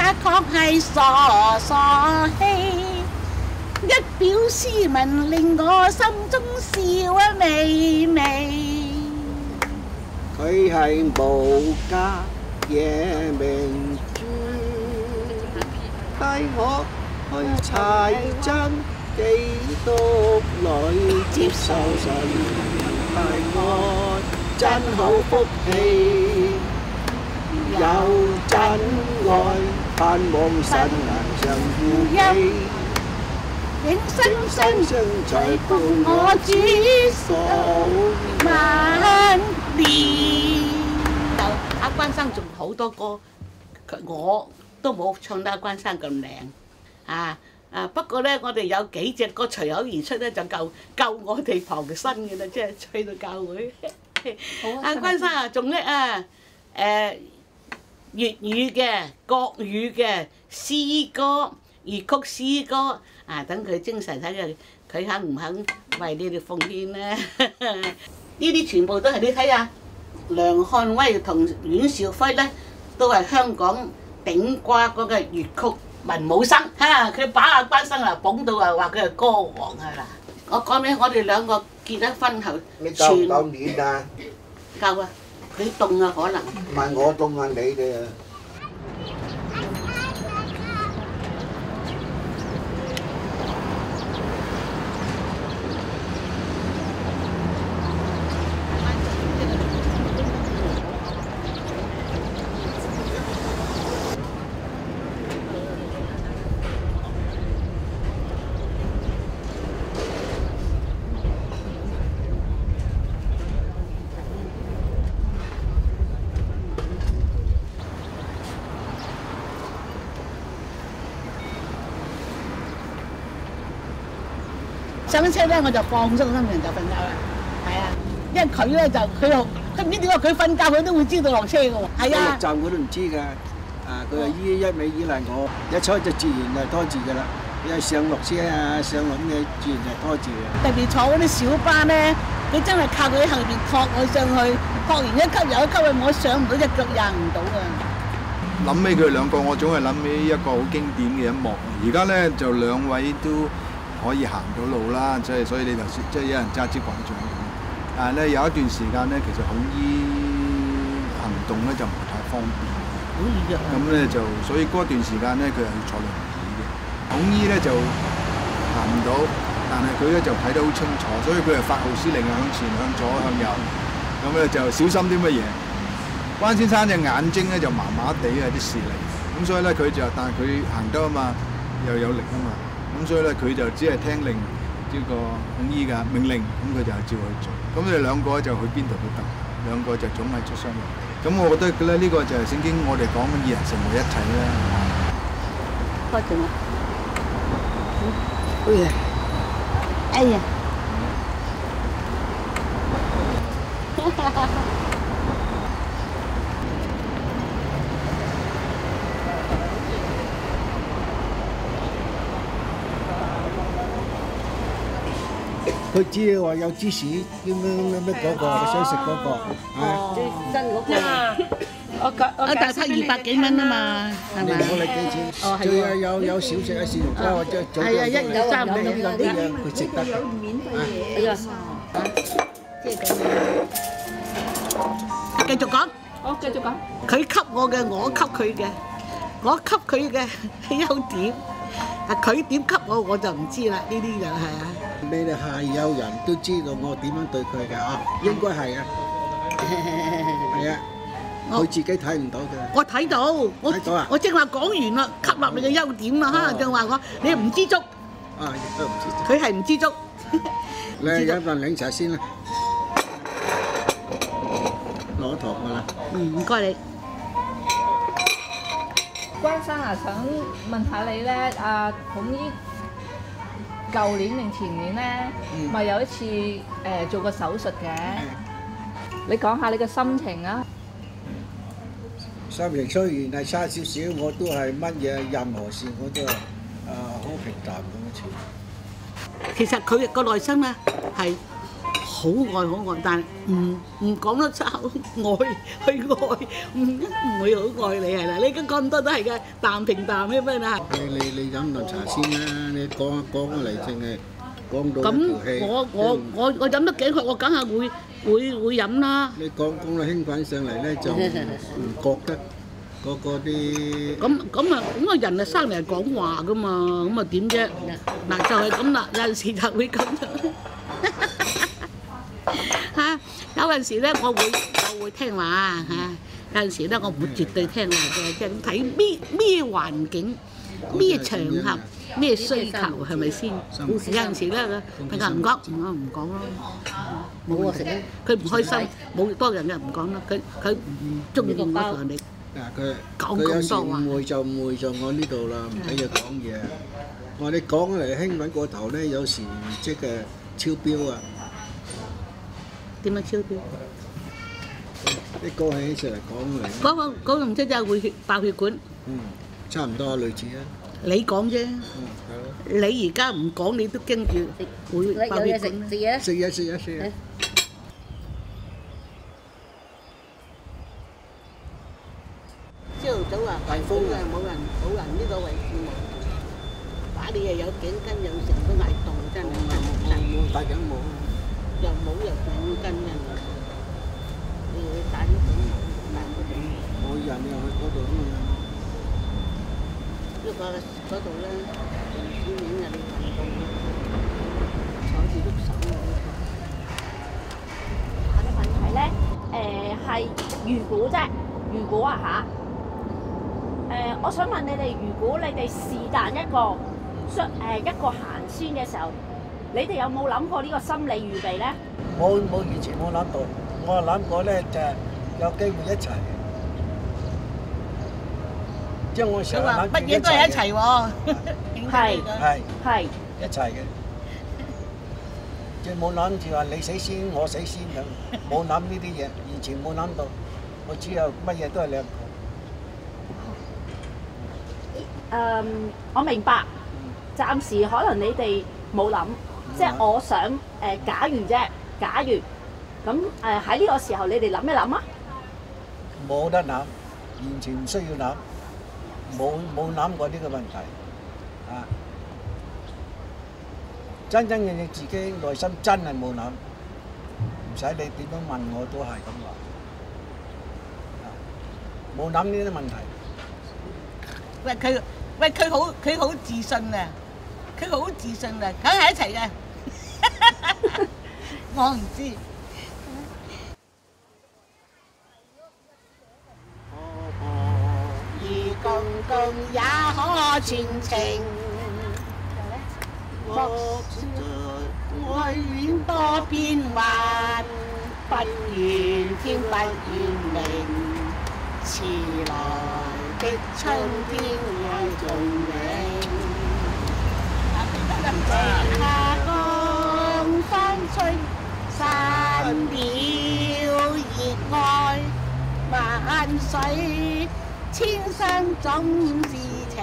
確係傻傻氣，一表斯文令我心中笑啊微微。 佢係無價夜明珠，帶我去柴真基督裏接受神大愛，真好福氣，有真愛，盼望神能常護庇， 永生生在伴我主數萬年。阿關生仲好多歌，我都冇唱得阿關生咁靚啊！不過咧，我哋有幾隻歌隨口而出咧，就夠我哋旁身嘅啦，即係去到教會。阿關生啊，仲叻啊！粵語嘅、國語嘅詩歌、粵曲詩歌啊，等佢精神睇下，佢肯唔肯為你哋奉獻咧？呢啲全部都係你睇下，梁漢威同阮兆輝咧，都係香港頂呱嗰個粵曲文武生嚇，佢把阿關生啊捧到啊，話佢係歌王啊嗱！我講俾我哋兩個結咗婚後， 你夠唔夠暖啊？ 夠啊！佢凍啊，可能。 唔係我凍啊，你哋啊！ 上車咧我就放鬆心情就瞓覺啦，係啊，因為佢咧就佢唔知點解佢瞓覺佢都會知道落車嘅喎，係啊。 站佢都唔知㗎，佢話一味依賴我，一坐就自然就拖住㗎啦。一上落車啊，上落咩自然就拖住嘅。 特別坐嗰啲小巴咧，佢真係靠佢喺後邊托我上去，托完一級又一級，我上唔到隻腳硬唔到㗎。 諗起佢兩個，我總係諗起一個好經典嘅一幕。而家咧就兩位都可以行到路啦，所以你頭先即係有人揸支拐杖咁。但係咧有一段時間咧，其實孔醫行動咧就唔太方便。 好易嘅。 咁咧就所以嗰段時間咧，佢係要坐輪椅嘅。孔醫咧就行唔到，但係佢咧就睇得好清楚，所以佢係發號施令向前、向左、向右。咁咧就小心啲乜嘢。關先生隻眼睛咧就麻麻地啊啲視力，咁所以咧佢就但係佢行得啊嘛，又有力啊嘛。咁所以咧，佢就只係聽令呢個孔醫嘅命令，咁佢就照去做。咁你哋兩個就去邊度都得，兩個就總係出雙入。咁我覺得咧，呢個就係聖經我哋講嘅二人成為一體啦。 開定啦！哎呀！哎呀！ 佢知話有芝士，咩嗰個，佢想食嗰個， 最新嗰個。我大批200幾蚊啊嘛，係咪？ 我哋幾錢？哦，係有小食啊，豉油包或者早係啊，1有3兩呢樣佢食得。 係啊，即係咁樣。繼續講。好，繼續講。佢給我嘅，我給佢嘅，我給佢嘅優點，佢點給我就唔知啦。呢啲就係啊。 你哋係有人都知道我點樣對佢嘅啊，應該係啊，係啊，佢自己睇唔到嘅。 我睇到，我正話講完啦，吸納你嘅優點啦嚇，正話我你唔知足。 啊，亦都唔知足。 佢係唔知足。 你飲份檸茶先啦，攞糖㗎啦。 唔該你。 關生啊，想問下你咧，孔醫。舊年定前年咧，咪有一次做個手術嘅，你講下你嘅心情啊！ 心情雖然係差少少，我都係乜嘢任何事我都係好平淡咁樣處理。 其實佢個內心咧係好愛，但係唔講得出口愛去愛，唔會好愛你係啦。你而家講咁多都係嘅，淡平淡嘅咩啦？ 你飲啖茶先啦，你講過嚟淨係講到咁條氣。 我飲得幾口，我梗係會飲啦。 你講到興奮上嚟咧，就唔覺得嗰啲。 咁人啊生嚟係講話噶嘛，咁啊點啫？嗱就係咁啦，有陣時就會咁樣。嚇，有陣時咧，我會聽話嚇，有陣時咧，我唔會絕對聽話嘅，即係睇咩環境、咩場合、咩需求係咪先？有陣時咧，佢話唔講，我唔講咯，冇食咧，佢唔開心，冇多人嘅唔講啦，佢唔中意嗰個你講咁多話。 誤會就我呢度啦，唔俾佢講嘢。我話你講嚟興奮過頭咧，有時即係超標啊！ 點樣超標？ 啲歌起上嚟講嚟。 嗰個唔知真係會爆血管。 差唔多類似啊。 你講啫。 係咯。 你而家唔講，你都驚住會爆血管。 食嘢。 朝頭早啊，大風啊，冇人呢個位置冇。打你又有頸巾，有成都捱凍，真係冇戴頸帽。 又冇又頸巾嘅，你要戴啲頸帽，戴個頂帽。 冇人又去嗰度啊嘛。 呢個嗰度咧，小面啊，你運動坐住喐手啊。 下個問題咧，係如果啊嚇，我想問你哋，如果你哋是但一個行先嘅時候，你哋有冇諗過呢個心理預備咧？ 冇以前冇諗到，我諗過咧就係有機會一齊。即係我成日諗乜嘢都係一齊喎， 係一齊嘅，即係冇諗住話你死先我死先咁，冇諗呢啲嘢，完全冇諗到。我只有乜嘢都係兩個。 我明白，暫時可能你哋冇諗，即係我想假如咁喺呢個時候你哋諗一諗啊？ 冇得諗，完全唔需要諗，冇諗過呢個問題啊！真正嘅自己內心真係冇諗，唔使你點樣問我都係咁話，冇諗呢啲問題。 佢好自信啊！佢好自信啊，梗係一齊嘅。我唔知。如共共也可傳情，莫愛戀多變幻，不願天不願明，遲來的春天愛盡影。夏江風吹散了熱愛，萬水千山總是情。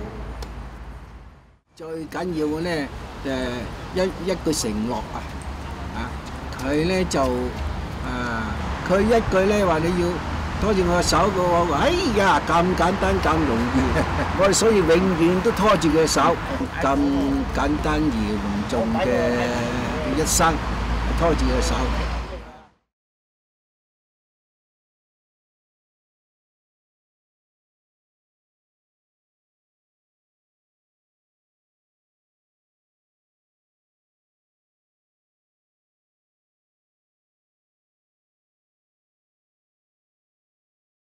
最緊要嘅咧一句承諾啊！佢咧就佢一句咧話你要拖住我嘅手嘅喎，哎呀咁簡單咁容易，我哋所以永遠都拖住佢嘅手，咁簡單而隆重嘅一生，拖住佢嘅手。